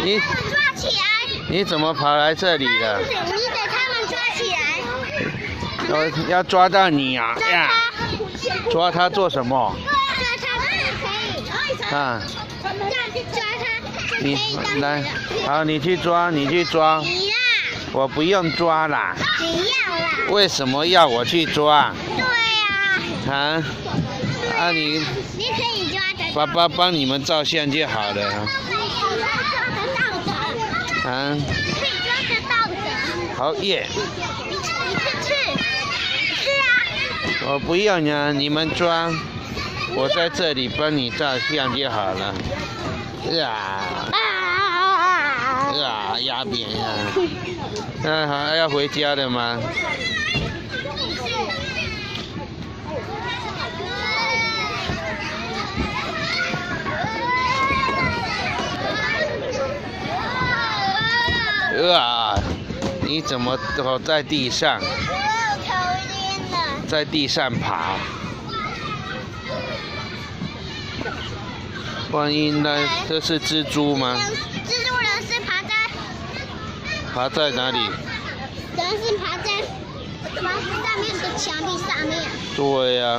你抓起来！ 你怎么跑来这里了？ 你给他们抓起来！ 要抓到你啊！呀，抓他做什么？ 抓他可以。 啊， 抓他你可以当来，好，你去抓，你去抓。 你啦， 我不用抓啦。 你要啦。 为什么要我去抓？ 对呀。 啊？啊你可以抓得到。 爸爸帮你们照相就好了。啊？ 可以抓得到的。 好耶！ 你去啊！ 我不用呀，你们抓，我在这里帮你照相就好了。压扁呀！那还要回家的吗？你怎么躲在地上？ 我有头晕了。 在地上爬。万一那这是蜘蛛吗？ 蜘蛛人是爬在哪里？ 人是爬在上面的墙壁上面。 对呀。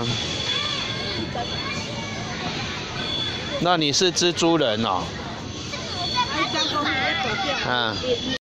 那你是蜘蛛人哦？ 我在爬地板。 啊。